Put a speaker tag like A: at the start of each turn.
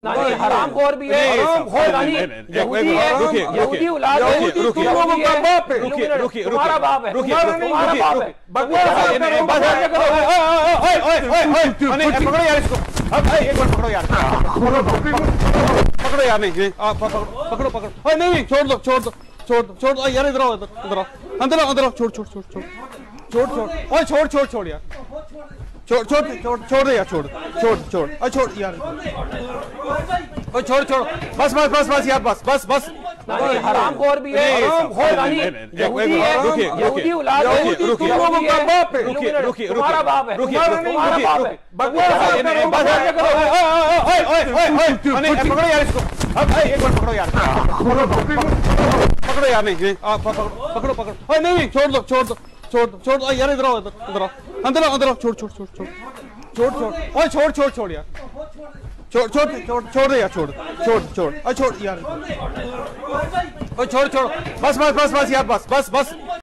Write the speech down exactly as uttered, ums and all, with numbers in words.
A: حرام خور بھی ہے، یہودی ہے، یہودی اولاد ہے، تم لوگوں کا باپ ہے، تمہارا باپ ہے، تمہارا باپ ہے۔
B: پکڑو یار اس کو، ایک بار پکڑو یار، پکڑو یار، نہیں پکڑو پکڑو، نہیں چھوڑ دو چھوڑ دو چھوڑ دو چھوڑ دو یار، ادھر آؤ ادھر آؤ، اندر آؤ اندر آؤ، چھوڑ چھوڑ چھوڑ چھوڑ چھوڑ چھوڑ اوے چھوڑ چھوڑ چھوڑ یار، چھوڑ چھوڑ چھوڑ چھوڑ دے یار، چھوڑ چھوڑ چھوڑ اوے چھوڑ یار، اوے چھوڑ چھوڑ بس بس بس بس یار، بس بس بس۔
A: حرام خور بھی ہے، یہودی ہے، یہودی اولاد ہے، تم لوگوں کا باپ ہے، تمہارا باپ ہے، تمہارا باپ ہے۔
B: پکڑو یار اس کو، ایک بار پکڑو یار، پکڑو یار، نہیں پکڑو پکڑو، نہیں چھوڑ دو چھوڑ دو چھوڑ دو چھوڑ دو یار، ادھر آؤ ادھر آؤ، اندر آؤ اندر آؤ، چھوڑ چھوڑ چھوڑ چھوڑ چھوڑ چھوڑ اوے چھوڑ چھوڑ چھوڑ یار، چھوڑ چھوڑ چھوڑ چھوڑ دے یار، چھوڑ چھوڑ چھوڑ اوے چھوڑ یار، اوے چھوڑ چھوڑ بس بس بس بس یار، بس بس بس۔